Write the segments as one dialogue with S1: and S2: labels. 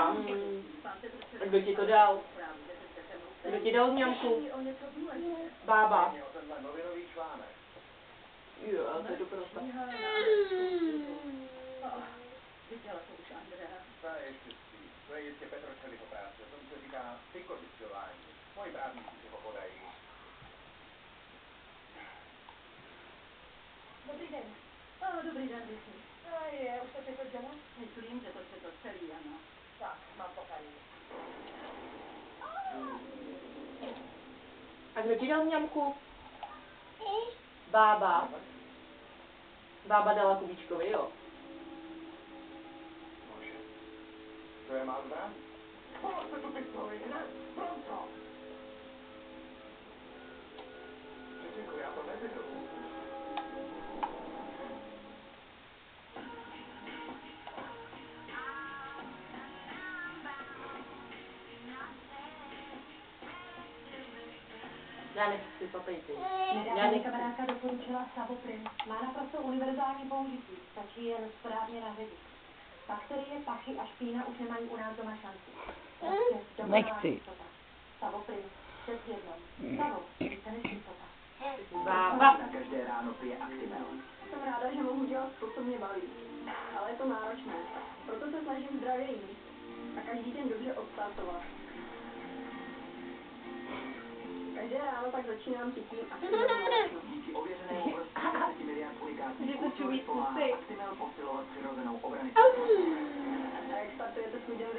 S1: Bába. Kdo ti to dal? Kdo ti dal mňamku? Bába. Jo, to je dobrota.
S2: Viděla to už Andrea.
S3: To je štěstí. To je jistě Petročevyho práce. Tomu se říká psychotisování. Moji právníci si ho podají.
S2: Dobrý den. Dobrý den, Vicky. Už to četl Jana? Myslím, že to četl celý Jana. Tak, mám to tady.
S1: A kdo ti dal mňamku? Bába. Bába dala Kubíčkovi, jo.
S3: To je má zbraň?
S2: Forse tu pistoli, ne? Pronto.
S3: Děkuji, já to nebyl.
S1: Já nechci papejky.
S2: Nedávno kamarádka doporučila Savoprim. Má naprosto univerzální použití. Stačí jen správně naředit. Bakterie, pachy a špína už nemají u nás doma šanci.
S4: Nechci.
S2: Savoprim. Přes jednou. Savo. Více než jistota.
S1: Bába.
S3: Každé ráno pije Actimel.
S5: Jsem ráda, že mohu dělat to, co mě baví. Ale je to náročné. Proto se snažím zdravě jíst. A každý den dobře odstartovat. Každé ráno tak začínám pitím Actimel mléčno.
S3: Díky ověřenému prostředí 10 miliard unikátních
S1: Že to čují
S3: pomáhá
S1: kusy.
S3: Actimel posilovat přirozenou obranu.
S5: A jak startujete svůj den vy?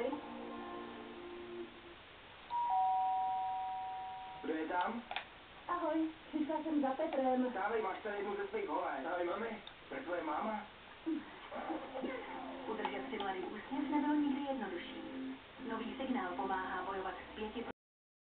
S3: Kdo je tam?
S5: Ahoj, přišla jsem za Petrem.
S3: Dávej, máš tady jednu ze svých holek. Dávej, mami. To je tvoje máma.
S2: Udržet si mladý úsměv nebylo nikdy jednodušší. Nový signál pomáhá bojovat s 5